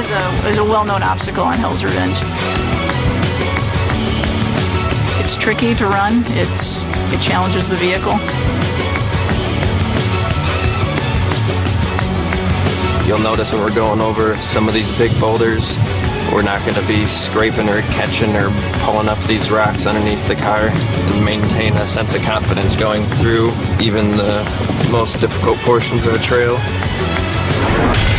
is a well-known obstacle on Hell's Revenge. It's tricky to run. It challenges the vehicle. You'll notice when we're going over some of these big boulders, we're not going to be scraping or catching or pulling up these rocks underneath the car, and maintain a sense of confidence going through even the most difficult portions of the trail.